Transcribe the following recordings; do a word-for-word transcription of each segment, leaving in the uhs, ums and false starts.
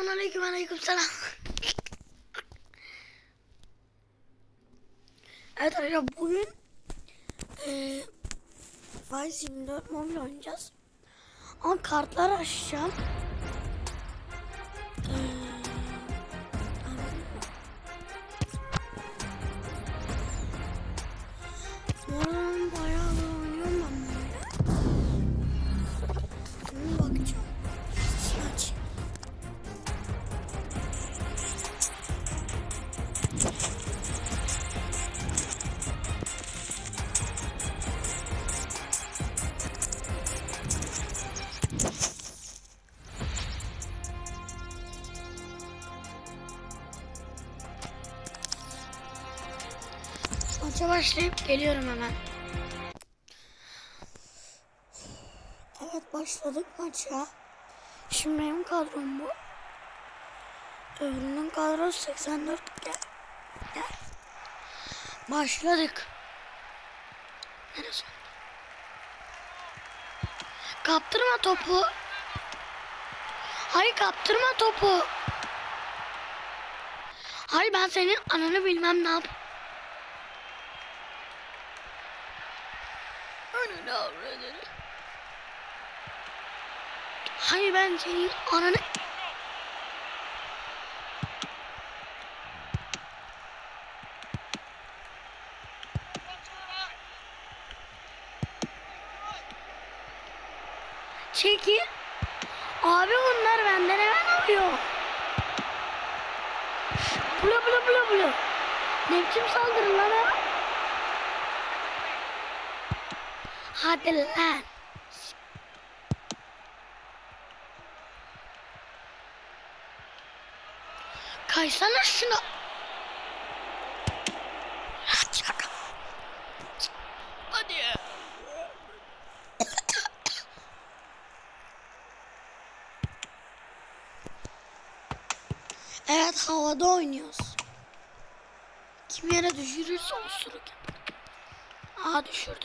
Selamünaleyküm, aleykümselam. Evet arkadaşlar, bugün e, Vice yirmi dört mobil oynayacağız. Ama kartları açacağım. Ee, Oradan bayağı da oynuyorum ben böyle. Şimdi bakacağım. Sesini açayım. Maça başlayıp geliyorum hemen. Evet, başladık maça. Şimdi benim kadrom bu. Öbürünün kadrosu seksen dört. Gel. Gel. Başladık. Neresi? Kaptırma topu. Hayır, kaptırma topu. Hayır, ben senin ananı bilmem ne yap. Ananı avradını. Hayır, ben senin ananı... Çekil. Abi bunlar benden hemen alıyor. Bula bula bula bula. Ne biçim saldırı lan ha? Hadi lan. Kaysana şuna. Hadi ya. Evet, havada oynuyoruz. Kim yere düşürürse osuruk yapar. Aa, düşürdü.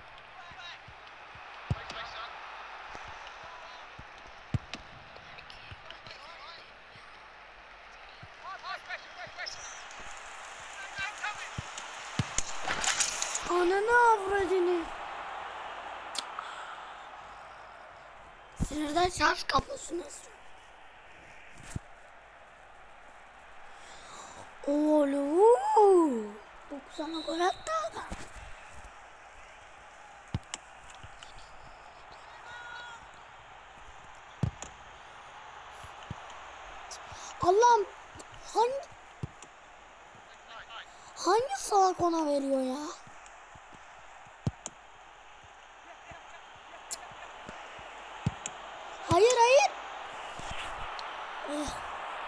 Ananı avradını. Sinirden şarj kablosunu ısırıyor. Oğlum. dokuzana gol attı adam. Allah'ım, hangi hangi salak ona veriyor ya? Hayır hayır. Oh.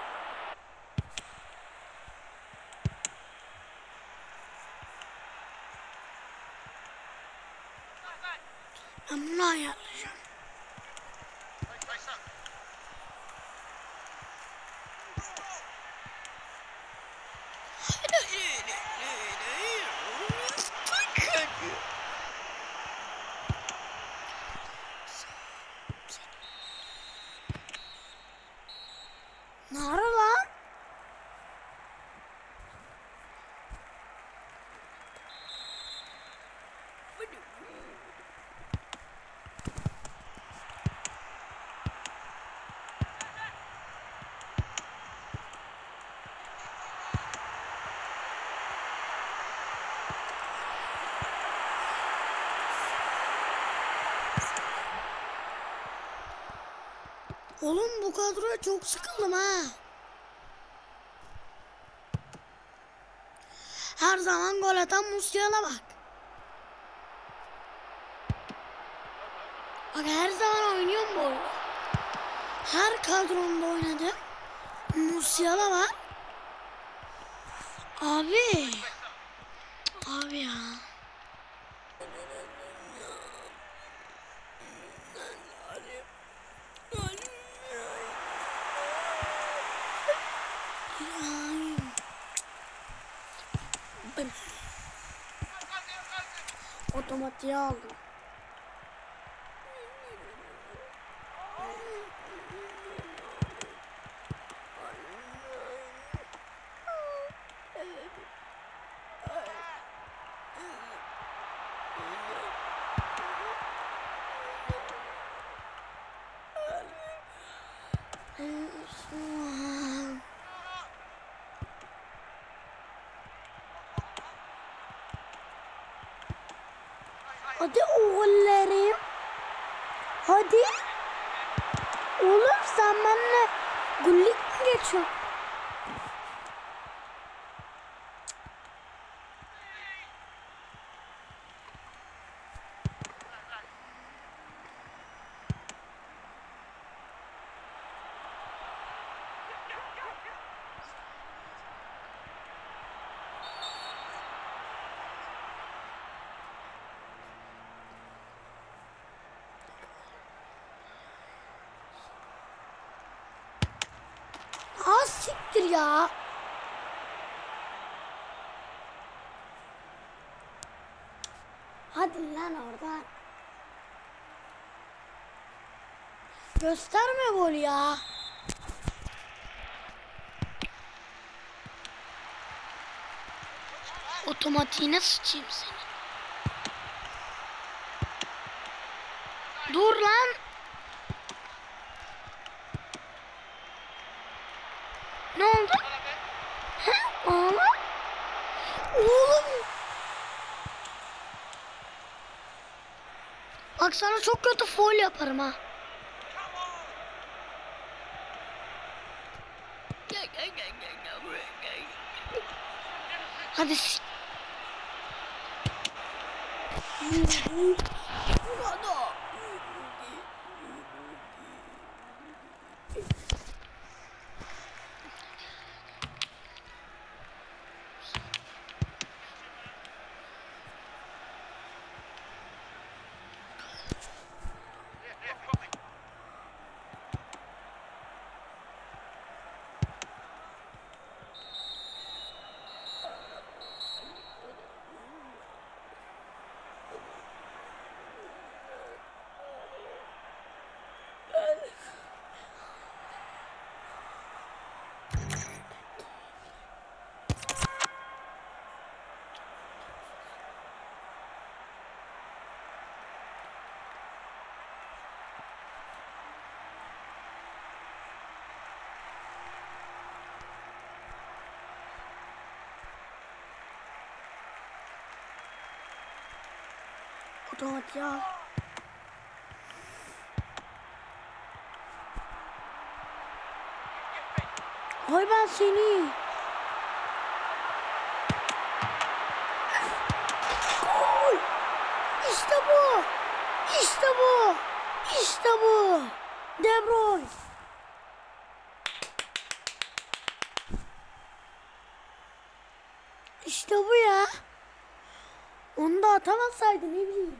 Ben bunu ayarlayacağım. Nara lan? Oğlum, bu kadroya çok sıkıldım ha. Her zaman gol atan Musiala bak. Bak, her zaman oynuyorum bu oyunu. Her kadromda oynadım. Musiala var. Abi. Abi ya. Otomatiğe aldım. Hadi oğullarım. Hadi. Oğlum sen benimle gülük mü geçiyorsun? Ha siktir ya. Hadi lan oradan. Gösterme gol ya. Otomatiğine sıçayım seni. Dur lan. Ne oldu? He? Oğlum. Oğlum. Bak sana çok kötü foul yaparım ha. Hadi. Otomatik al. Hay ben seni. Gol. İşte bu. İşte bu. İşte bu. De Bruyne. İşte bu ya. Onu da atamasaydı ne bileyim.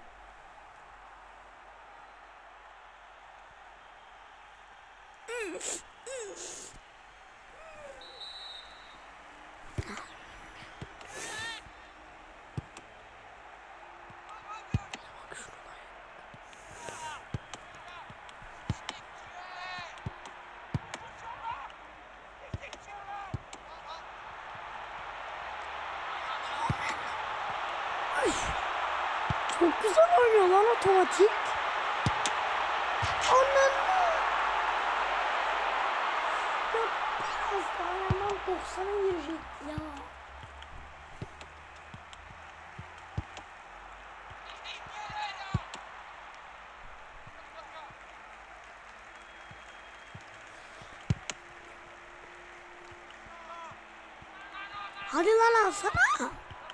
Çok güzel oynuyor lan otomatik. Ananı. Ya biraz daha hemen doksana girecek ya. Hadi lan alsana.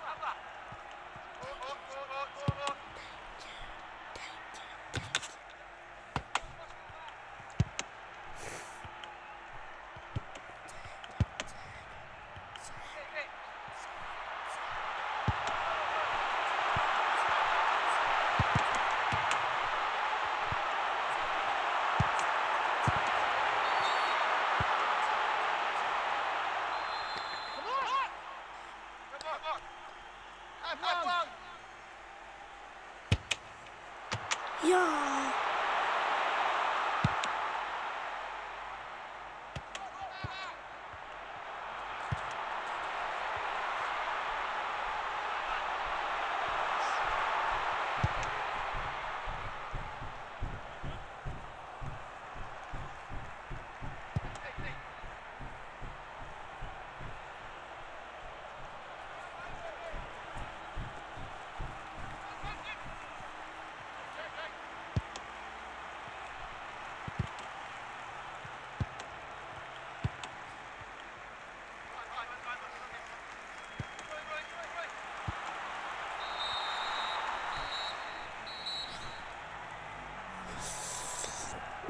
Ya.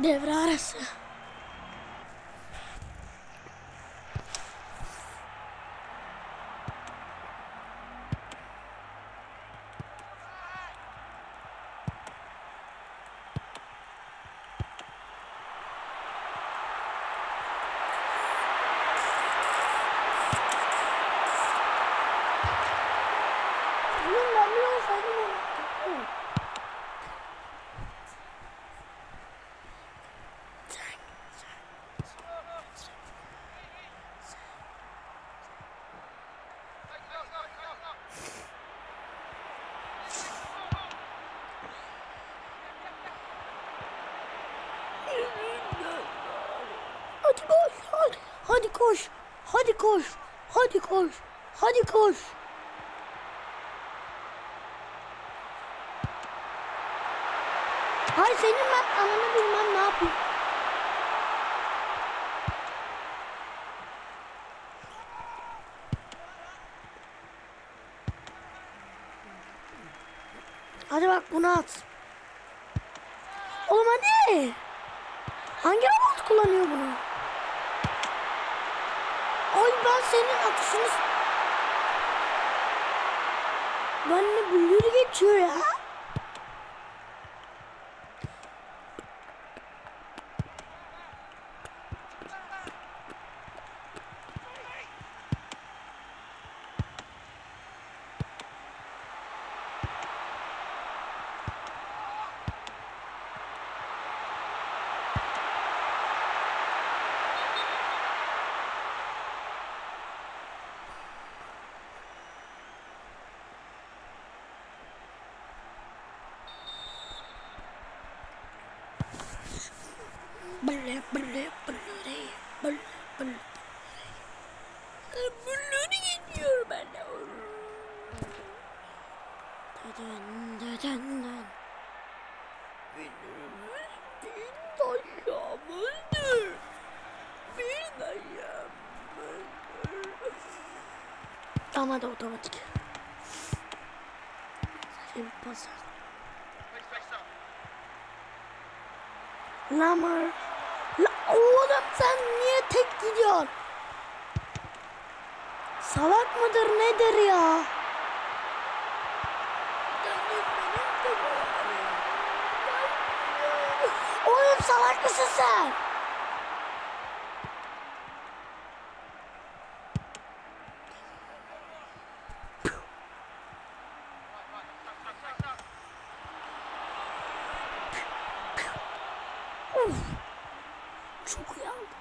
Devre arası. Hadi koş, hadi, hadi koş, hadi koş, hadi koş, hadi koş. Hayır senin ben ananı bilmem ne yapayım. Hadi bak bunu at. Oğlum hadi. Hangi robot kullanıyor bunu? Ay ben senin atışını... Benimle bülür geçiyor ya. Böyle böyle böyle böyle böyle böyle gidiyor bana. Deden deden deden. Benim bir taşağımızdır. Bir taşağımızdır. Tamam hadi otomatik. Sadece bir pas. Lamar. La oğlum sen niye tek gidiyorsun? Salak mıdır nedir ya? Oğlum salak mısın sen? Uf. Çok iyi aldım.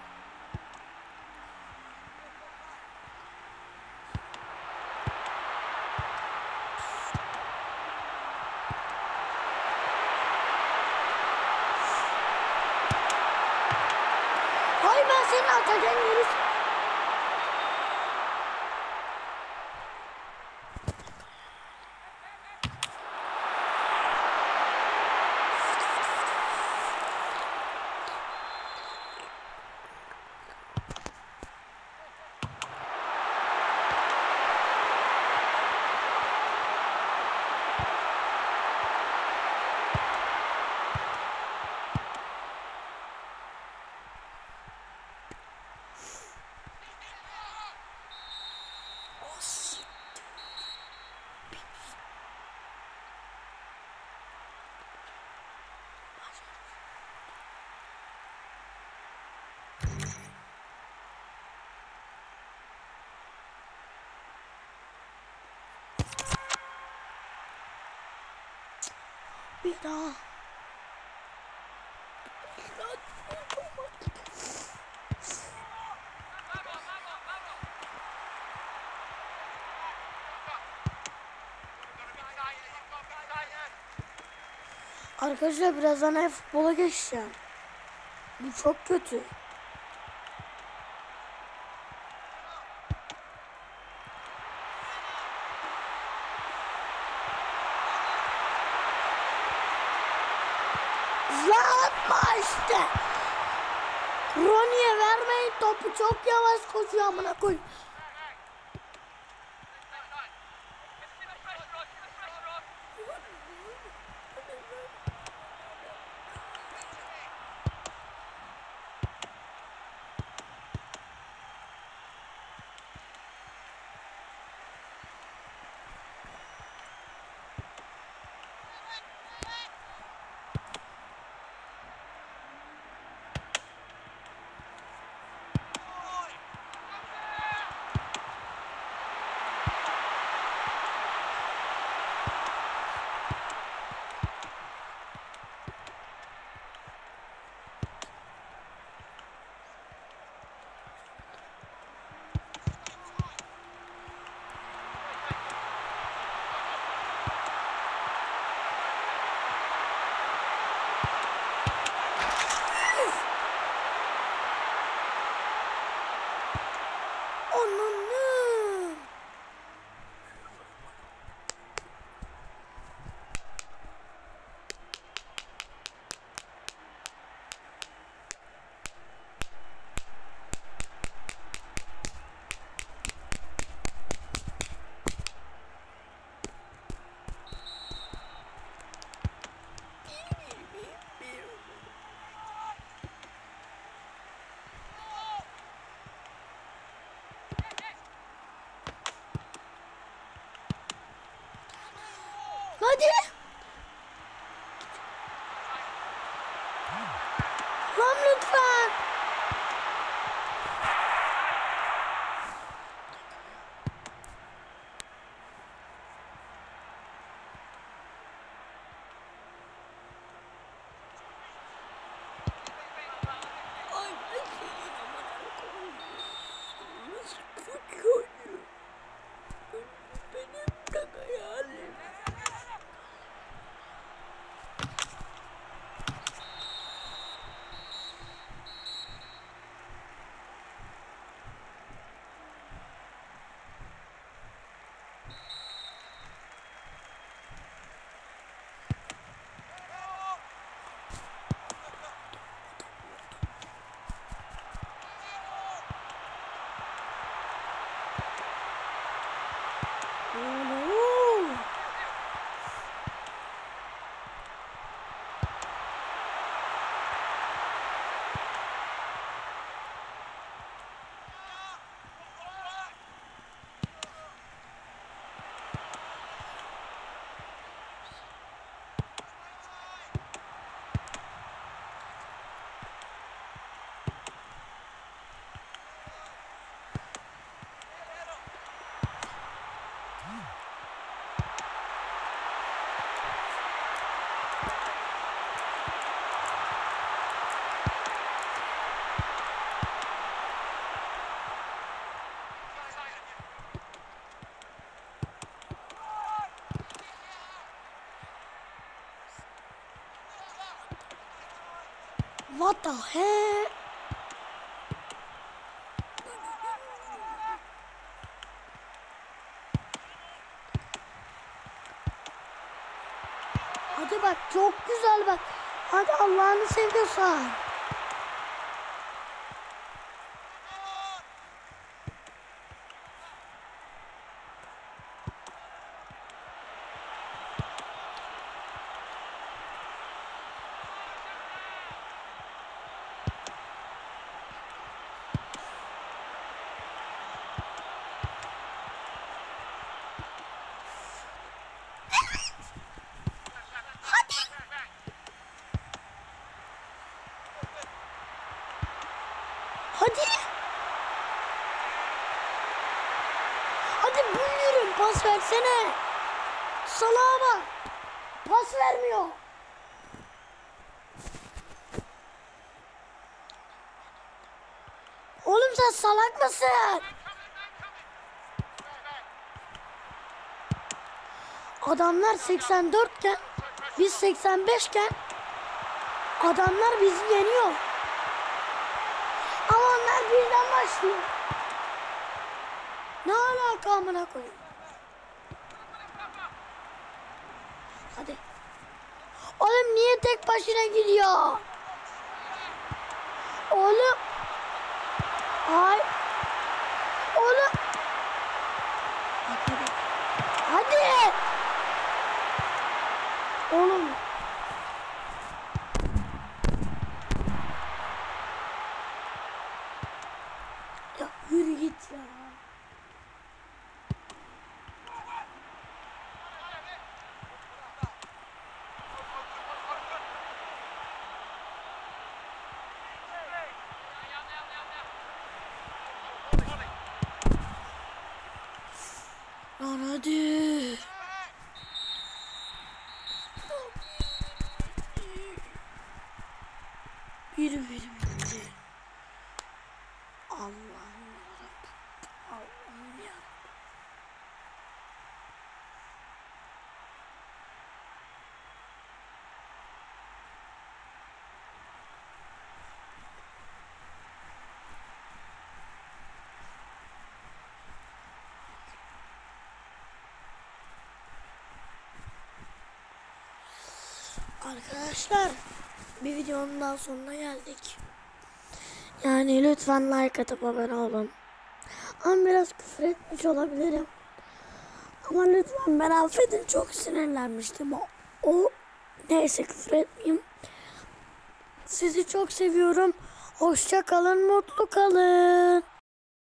Hayır ben seni atacağım yeri. Bir daha. Arkadaşlar birazdan ev futbola geçeceğim. Bu çok kötü. Yapma işte. Ronnie'ye vermeyin topu, çok yavaş koşuyor amına koy. Ananı. Hadi. Lan lütfen. Ay ben senin amına koyayım. Nasıl kötü oynuyor? Benim de hayalim. Oo. What the heck? Hadi bak çok güzel bak. Hadi Allah'ını seviyorsan. Hadi. Hadi buyurun pas versene. Salaha bak. Pas vermiyor. Oğlum sen salak mısın? Adamlar seksen dört iken biz seksen beş iken adamlar bizi yeniyor. Ama onlar birden başlıyor. Ne alaka amına koyayım? Hadi. Oğlum niye tek başına gidiyor? Oğlum. Ay. Oğlum. Hadi. Hadi. Oğlum. Ya yürü git ya. Lan hadi. Bir bir bitti. Allah'ım yarabbim. Allah'ım yarabbim. Arkadaşlar bir videonun daha sonuna geldik. Yani lütfen like atıp abone olun. Ama biraz küfür etmiş olabilirim. Ama lütfen ben affedin, çok sinirlenmiştim. O, o neyse, küfür etmeyeyim. Sizi çok seviyorum. Hoşça kalın, mutlu kalın.